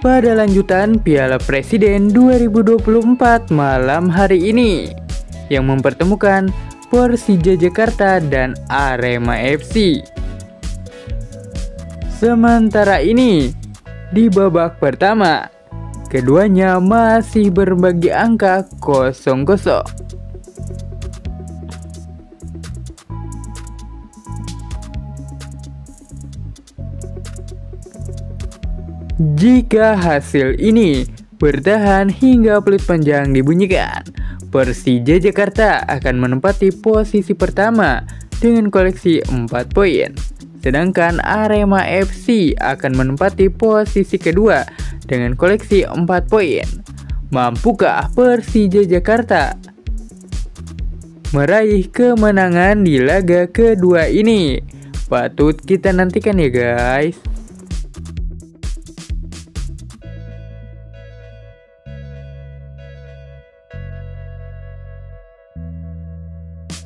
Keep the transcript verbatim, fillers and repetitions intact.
pada lanjutan Piala Presiden dua ribu dua puluh empat malam hari ini yang mempertemukan Persija Jakarta dan Arema F C. Sementara ini, di babak pertama, keduanya masih berbagi angka kosong kosong. Jika hasil ini bertahan hingga peluit panjang dibunyikan, Persija Jakarta akan menempati posisi pertama dengan koleksi empat poin. Sedangkan Arema F C akan menempati posisi kedua dengan koleksi empat poin. Mampukah Persija Jakarta meraih kemenangan di laga kedua ini? Patut kita nantikan ya guys.